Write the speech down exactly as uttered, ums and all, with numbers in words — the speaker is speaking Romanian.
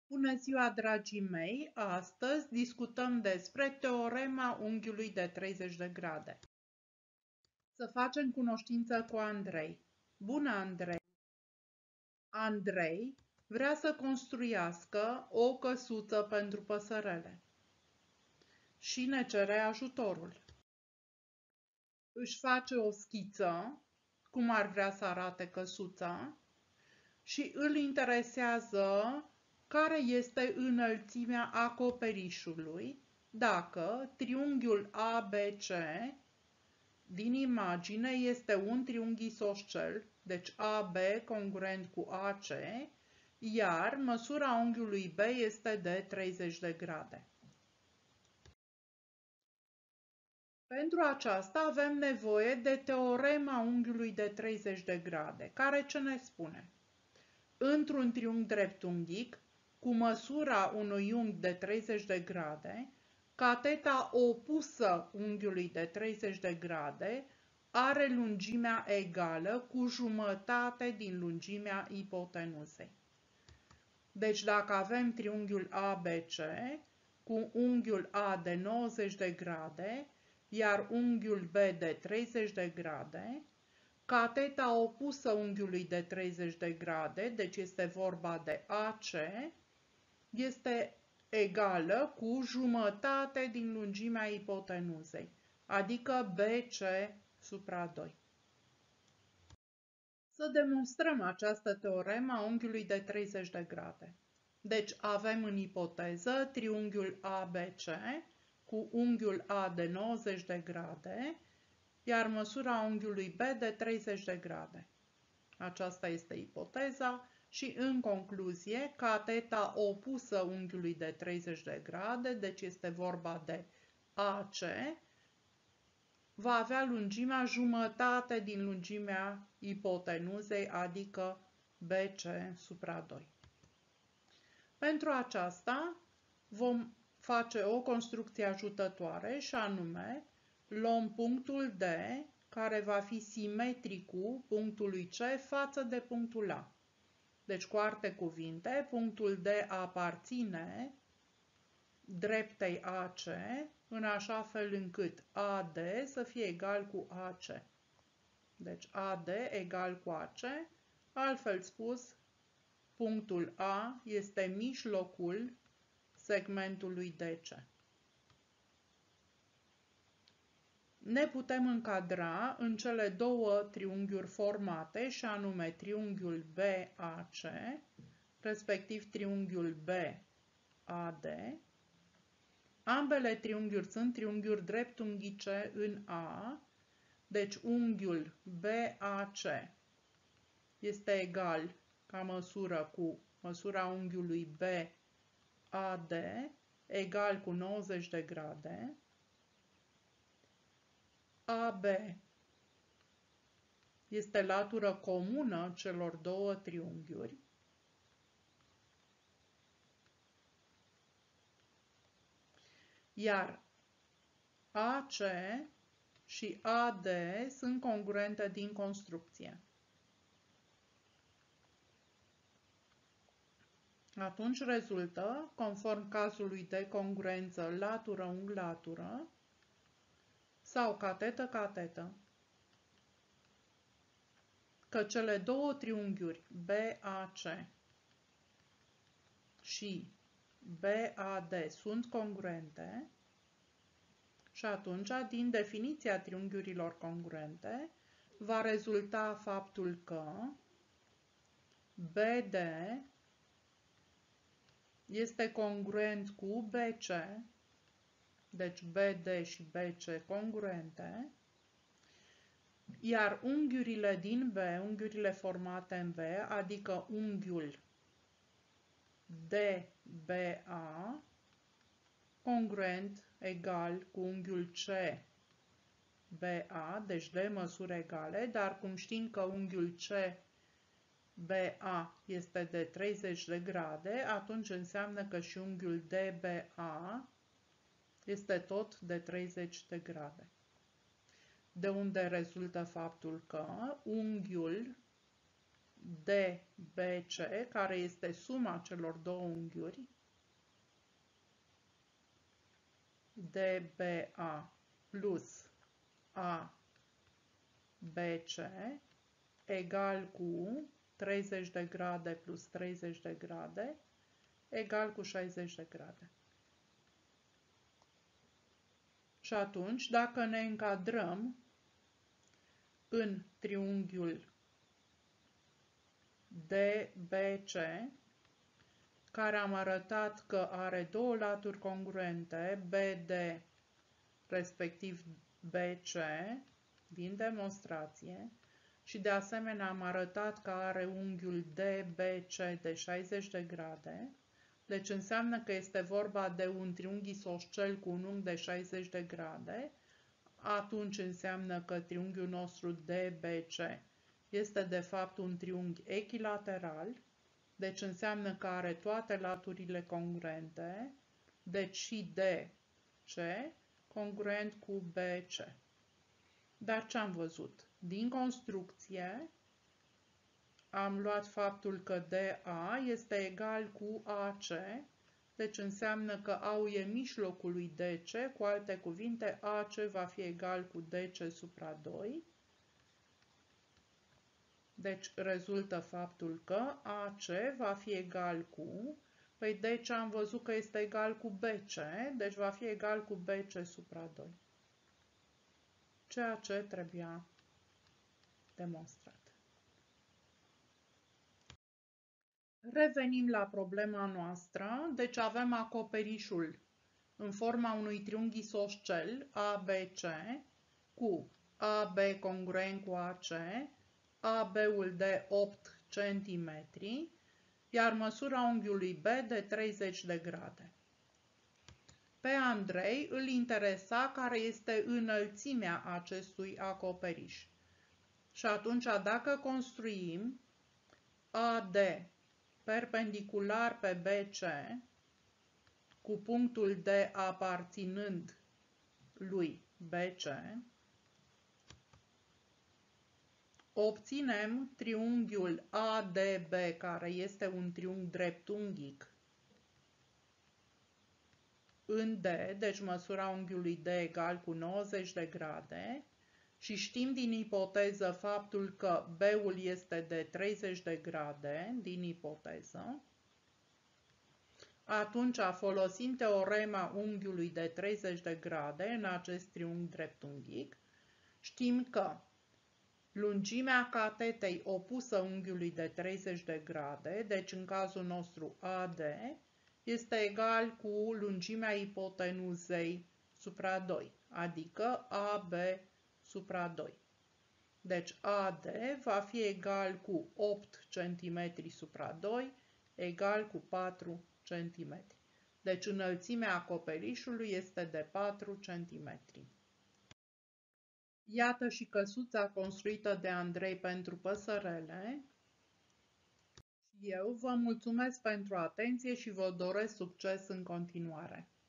Bună ziua, dragii mei! Astăzi discutăm despre teorema unghiului de treizeci de grade. Să facem cunoștință cu Andrei. Bună, Andrei! Andrei vrea să construiască o căsuță pentru păsărele și ne cere ajutorul. Își face o schiță, cum ar vrea să arate căsuța, și îl interesează care este înălțimea acoperișului dacă triunghiul A B C din imagine este un triunghi isoscel, deci A B congruent cu A C, iar măsura unghiului B este de treizeci de grade. Pentru aceasta avem nevoie de teorema unghiului de treizeci de grade, care ce ne spune? Într-un triunghi dreptunghic, cu măsura unui unghi de treizeci de grade, cateta opusă unghiului de treizeci de grade are lungimea egală cu jumătate din lungimea ipotenuzei. Deci dacă avem triunghiul A B C cu unghiul A de nouăzeci de grade, iar unghiul B de treizeci de grade, cateta opusă unghiului de treizeci de grade, deci este vorba de A C, este egală cu jumătate din lungimea ipotenuzei, adică B C supra doi. Să demonstrăm această teoremă a unghiului de treizeci de grade. Deci avem în ipoteză triunghiul A B C cu unghiul A de nouăzeci de grade, iar măsura unghiului B de treizeci de grade. Aceasta este ipoteza și, în concluzie, cateta opusă unghiului de treizeci de grade, deci este vorba de A C, va avea lungimea jumătate din lungimea ipotenuzei, adică B C supra doi. Pentru aceasta vom face o construcție ajutătoare și anume luăm punctul D, care va fi simetric cu punctului C față de punctul A. Deci, cu alte cuvinte, punctul D aparține dreptei A C în așa fel încât A D să fie egal cu A C. Deci A D egal cu A C, altfel spus, punctul A este mijlocul segmentului D C. Ne putem încadra în cele două triunghiuri formate, și anume triunghiul B A C, respectiv triunghiul B A D. Ambele triunghiuri sunt triunghiuri dreptunghice în A, deci unghiul B A C este egal ca măsură cu măsura unghiului B A D, egal cu nouăzeci de grade. A B este latură comună celor două triunghiuri. Iar A C și A D sunt congruente din construcție. Atunci rezultă, conform cazului de congruență latură-unghi-latură sau catetă-catetă, că cele două triunghiuri B A C și B A D sunt congruente și atunci, din definiția triunghiurilor congruente, va rezulta faptul că B D este congruent cu B C, deci B D și B C congruente, iar unghiurile din B, unghiurile formate în B, adică unghiul D B A, congruent egal cu unghiul C B A, deci de măsuri egale, dar cum știm că unghiul C B A este de treizeci de grade, atunci înseamnă că și unghiul D B A este tot de treizeci de grade. De unde rezultă faptul că unghiul D B C, care este suma celor două unghiuri, D B A plus A B C, egal cu treizeci de grade plus treizeci de grade, egal cu șaizeci de grade. Și atunci, dacă ne încadrăm în triunghiul D B C, care am arătat că are două laturi congruente, B D respectiv B C, din demonstrație, și de asemenea am arătat că are unghiul D B C de șaizeci de grade, deci înseamnă că este vorba de un triunghi isoscel cu un unghi de șaizeci de grade, atunci înseamnă că triunghiul nostru D B C este de fapt un triunghi echilateral, deci înseamnă că are toate laturile congruente, deci și D C congruent cu B C. Dar ce am văzut? Din construcție am luat faptul că D A este egal cu A C, deci înseamnă că A-ul e mijlocul lui D C, cu alte cuvinte A C va fi egal cu D C supra doi. Deci rezultă faptul că A C va fi egal cu, păi D C am văzut că este egal cu B C, deci va fi egal cu B C supra doi. Ceea ce trebuia demonstrat. Revenim la problema noastră, deci avem acoperișul în forma unui triunghi isoscel A B C cu A B congruent cu A C, A B-ul de opt centimetri, iar măsura unghiului B de treizeci de grade. Pe Andrei îl interesa care este înălțimea acestui acoperiș. Și atunci, dacă construim A D perpendicular pe B C, cu punctul D aparținând lui B C, obținem triunghiul A D B, care este un triunghi dreptunghic în D, deci măsura unghiului D egal cu nouăzeci de grade, și știm din ipoteză faptul că B-ul este de treizeci de grade, din ipoteză. Atunci, folosind teorema unghiului de treizeci de grade în acest triunghi dreptunghic, știm că lungimea catetei opusă unghiului de treizeci de grade, deci în cazul nostru A D, este egal cu lungimea ipotenuzei supra doi, adică A B supra doi. Deci A D va fi egal cu opt centimetri supra doi, egal cu patru centimetri. Deci înălțimea acoperișului este de patru centimetri. Iată și căsuța construită de Andrei pentru păsărele. Eu vă mulțumesc pentru atenție și vă doresc succes în continuare.